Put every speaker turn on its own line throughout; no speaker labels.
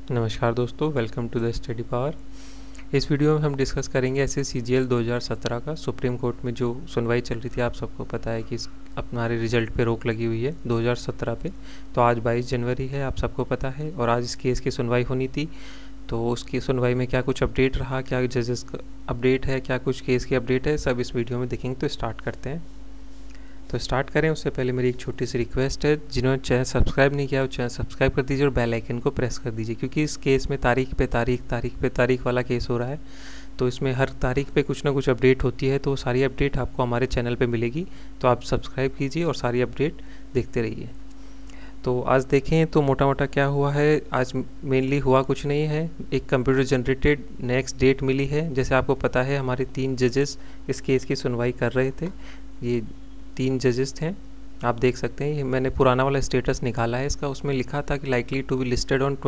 नमस्कार दोस्तों, welcome to the study power. इस वीडियो में हम डिस्कस करेंगे SSCGL 2017 का सुप्रीम कोर्ट में जो सुनवाई चल रही थी। आप सबको पता है कि हमारे रिजल्ट पे रोक लगी हुई है 2017 पे। तो आज 22 जनवरी है, आप सबको पता है, और आज इस केस की सुनवाई होनी थी। तो उसकी सुनवाई में क्या कुछ अपडेट रहा, क्या जजेस का अपडेट है, क्या कुछ केस की अपडेट है, सब इस वीडियो में देखेंगे। तो स्टार्ट करते हैं। तो स्टार्ट करें उससे पहले मेरी एक छोटी सी रिक्वेस्ट है, जिन्होंने चैनल सब्सक्राइब नहीं किया वो चैनल सब्सक्राइब कर दीजिए और बेल आइकन को प्रेस कर दीजिए, क्योंकि इस केस में तारीख पे तारीख वाला केस हो रहा है। तो इसमें हर तारीख पे कुछ ना कुछ अपडेट होती है, तो सारी अपडेट आपको हमारे चैनल पे मिलेगी। तो आप सब्सक्राइब कीजिए और सारी अपडेट देखते रहिए। तो आज देखें तो मोटा मोटा क्या हुआ है। आज मेनली हुआ कुछ नहीं है, एक कंप्यूटर जनरेटेड नेक्स्ट डेट मिली है। जैसे आपको पता है हमारे 3 जजेस इस केस की सुनवाई कर रहे थे। ये 3 जजेस थे, आप देख सकते हैं। ये मैंने पुराना वाला स्टेटस निकाला है इसका, उसमें लिखा था कि likely to be listed on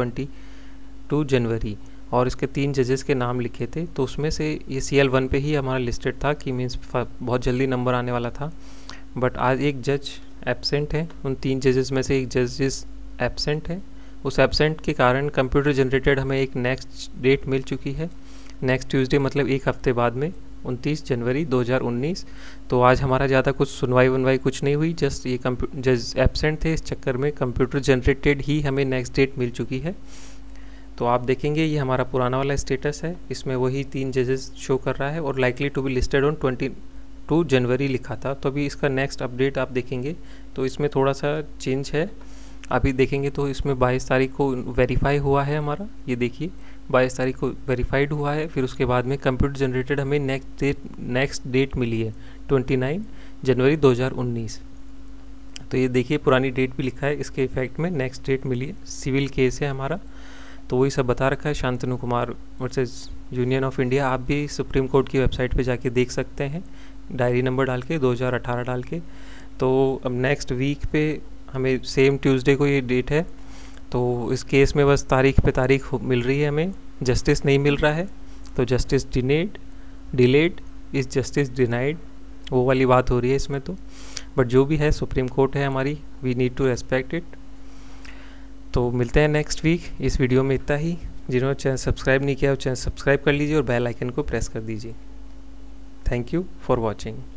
22 January, और इसके 3 जजेस के नाम लिखे थे। तो उसमें से ये CL1 पे ही हमारा लिस्टेड था कि मीन्स बहुत जल्दी नंबर आने वाला था। बट आज एक जज एब्सेंट है, उन 3 जजेस में से एक जजेस एब्सेंट है। उस एब्सेंट के कारण कंप्यूटर जनरेटेड हमें एक नेक्स्ट डेट मिल चुकी है। नेक्स्ट ट्यूसडे मतलब एक हफ्ते बाद में 29 जनवरी 2019। तो आज हमारा ज़्यादा कुछ सुनवाई कुछ नहीं हुई, जस्ट ये जज एब्सेंट थे, इस चक्कर में कंप्यूटर जनरेटेड ही हमें नेक्स्ट डेट मिल चुकी है। तो आप देखेंगे ये हमारा पुराना वाला स्टेटस है, इसमें वही 3 जजेस शो कर रहा है और likely to be listed on 22 January लिखा था। तो अभी इसका नेक्स्ट अपडेट आप देखेंगे तो इसमें थोड़ा सा चेंज है। अभी देखेंगे तो इसमें 22 तारीख को वेरीफाई हुआ है हमारा, ये देखिए 22 तारीख को वेरीफाइड हुआ है। फिर उसके बाद में कंप्यूटर जनरेटेड हमें नेक्स्ट डेट मिली है 29 जनवरी 2019। तो ये देखिए पुरानी डेट भी लिखा है, इसके इफेक्ट में नेक्स्ट डेट मिली है। सिविल केस है हमारा, तो वही सब बता रखा है। Shantanu Kumar versus union of India. आप भी सुप्रीम कोर्ट की वेबसाइट पे जाके देख सकते हैं, डायरी नंबर डाल के 2018 डाल के। तो अब नेक्स्ट वीक पे हमें सेम ट्यूसडे को ये डेट है। तो इस केस में बस तारीख पे तारीख मिल रही है, हमें जस्टिस नहीं मिल रहा है। तो justice delayed is justice denied, वो वाली बात हो रही है इसमें। तो बट जो भी है सुप्रीम कोर्ट है हमारी, we need to respect it. तो मिलते हैं नेक्स्ट वीक। इस वीडियो में इतना ही। जिन्होंने चैनल सब्सक्राइब नहीं किया वो चैनल सब्सक्राइब कर लीजिए और बेल आइकन को प्रेस कर दीजिए। Thank you for watching.